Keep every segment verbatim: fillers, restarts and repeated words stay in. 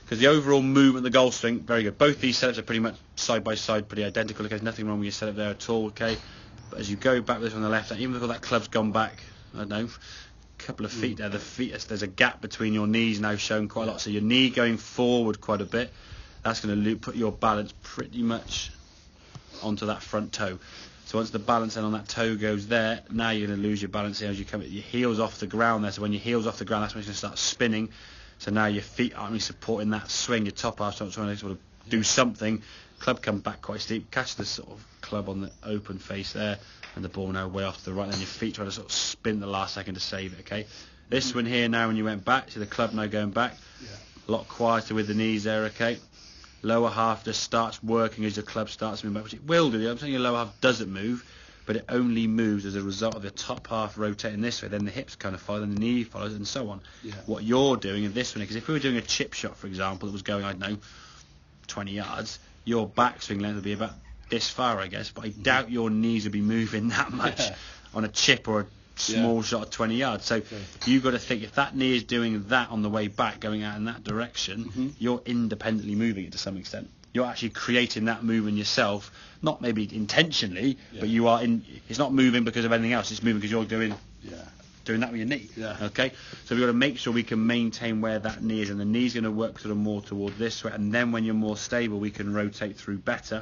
because the overall movement of the golf swing, very good. Both these setups are pretty much side by side, pretty identical. Okay, there's nothing wrong with your setup there at all. Okay, but as you go back with this on the left, even though that club's gone back, I don't know, a couple of feet there, the feet, there's a gap between your knees now shown quite a lot. So your knee going forward quite a bit, that's going to put your balance pretty much onto that front toe. So once the balance then on that toe goes there, now you're going to lose your balance here as you come, your heels off the ground there. So when your heels off the ground, that's when it's going to start spinning. So now your feet aren't really supporting that swing. Your top half starts trying to sort of do something. Club comes back quite steep. Catch the sort of club on the open face there, and the ball now way off to the right. Then your feet try to sort of spin the last second to save it. Okay. This one here now, when you went back, so the club now going back, yeah. a lot quieter with the knees there. Okay. Lower half just starts working as your club starts moving back, which it will do. I'm saying your lower half doesn't move, but it only moves as a result of the top half rotating this way. Then the hips kind of follow, then the knee follows, and so on. Yeah. What you're doing in this one, because if we were doing a chip shot, for example, that was going, I don't know, twenty yards, your backswing length would be about this far, I guess. But I doubt your knees would be moving that much yeah. on a chip or a small yeah. shot of twenty yards. So okay. you've got to think, if that knee is doing that on the way back, going out in that direction, mm-hmm. you're independently moving it to some extent. You're actually creating that movement yourself, not maybe intentionally, yeah. but you are in. It's not moving because of anything else. It's moving because you're doing yeah. doing that with your knee. Yeah. Okay. So we've got to make sure we can maintain where that knee is, and the knee's going to work sort of more toward this way. And then when you're more stable, we can rotate through better,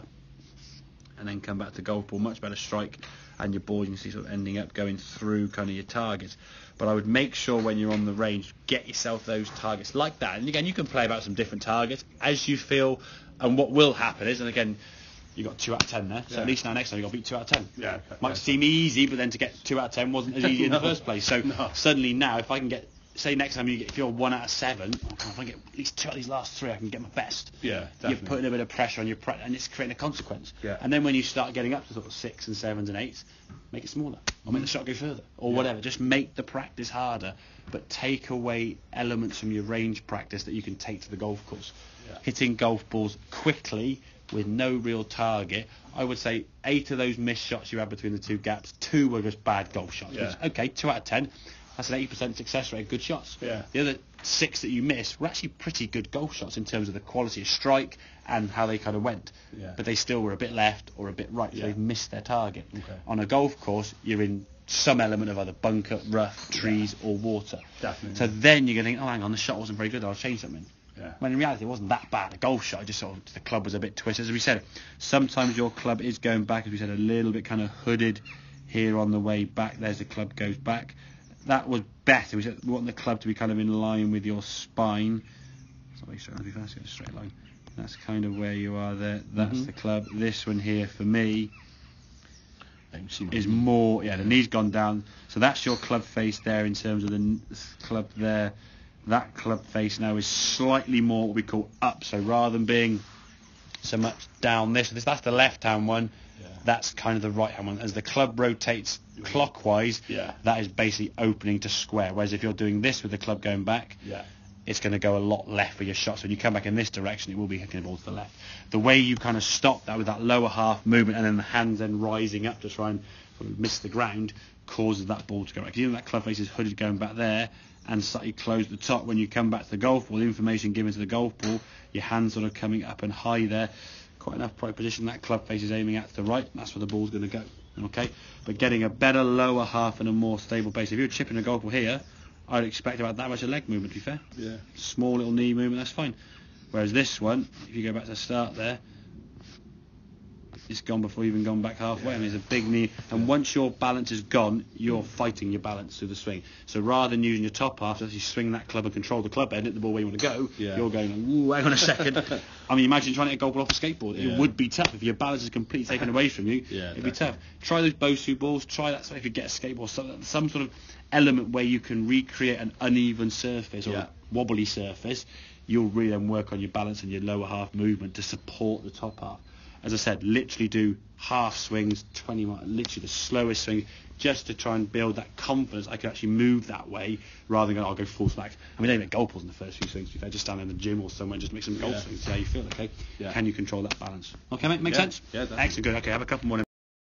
and then come back to golf ball, much better strike, and your ball you can see sort of ending up going through kind of your targets. But I would make sure when you're on the range, get yourself those targets like that. And again, you can play about some different targets as you feel. And what will happen is, and again, you got two out of ten there, so yeah. at least now next time you got to beat two out of ten. Yeah, okay. Might yeah. seem easy, but then to get two out of ten wasn't as easy no. in the first place. So no. suddenly now, if I can get, say next time you get, if you're one out of seven, oh, if I get at least two out of these last three, I can get my best. Yeah, definitely. You're putting a bit of pressure on your pre- and it's creating a consequence. Yeah. And then when you start getting up to sort of six and sevens and eights, make it smaller, or make the shot go further, or yeah. whatever. Just make the practice harder, but take away elements from your range practice that you can take to the golf course. Yeah. Hitting golf balls quickly with no real target. I would say eight of those missed shots you had between the two gaps, two were just bad golf shots. Yeah. Which, okay, two out of ten. That's an eighty percent success rate, good shots. Yeah. The other six that you missed were actually pretty good golf shots in terms of the quality of strike and how they kind of went. Yeah. But they still were a bit left or a bit right, so yeah. they've missed their target. Okay. On a golf course, you're in some element of either bunker, rough, trees, yeah. or water. Definitely. So then you're going to think, oh, hang on, the shot wasn't very good, I'll change something. Yeah. When in reality it wasn't that bad a golf shot, just sort of the club was a bit twisted. As we said, sometimes your club is going back, as we said, a little bit kind of hooded here on the way back. There's the club goes back. That was better. We, said, we want the club to be kind of in line with your spine. So make sure it's a straight line. That's kind of where you are there. That's mm-hmm. the club. This one here for me is more, yeah, the knee's gone down. So that's your club face there in terms of the n- club there. That club face now is slightly more what we call up. So rather than being so much down this, this that's the left-hand one. Yeah. That's kind of the right-hand one. As the club rotates clockwise, yeah. that is basically opening to square. Whereas if you're doing this with the club going back, yeah. it's going to go a lot left for your shots. So when you come back in this direction, it will be hitting the ball to the left. The way you kind of stop that with that lower half movement and then the hands then rising up to try and sort of miss the ground causes that ball to go back. Because even that club face is hooded going back there and slightly close the top. When you come back to the golf ball, the information given to the golf ball, your hands sort of coming up and high there. Quite enough probably position that club face is aiming at the right. That's where the ball's going to go. Okay, but getting a better lower half and a more stable base. If you're chipping a golf ball here, I'd expect about that much a leg movement, to be fair. Yeah. Small little knee movement, that's fine. Whereas this one, if you go back to the start there, it's gone before you've even gone back halfway. Yeah. I mean, it's a big knee. And yeah. once your balance is gone, you're fighting your balance through the swing. So rather than using your top half to actually swing that club and control the club head, hit the ball where you want to go, yeah. you're going, ooh, hang on a second. I mean, imagine trying to hit a golf ball off a skateboard. Yeah. It would be tough. If your balance is completely taken away from you, yeah, it'd definitely. be tough. Try those Bosu balls. Try that. So if you get a skateboard, some, some sort of element where you can recreate an uneven surface or yeah. a wobbly surface, you'll really then work on your balance and your lower half movement to support the top half. As I said, literally do half swings, twenty miles, literally the slowest swing, just to try and build that confidence. I can actually move that way rather than going, I'll go full smack. I mean, don't even golf balls in the first few swings. If I just stand in the gym or somewhere and just make some golf yeah. swings, see how you feel, okay? Yeah. Can you control that balance? Okay, mate, make yeah. sense? Yeah, definitely. Excellent, good. Okay, have a couple more.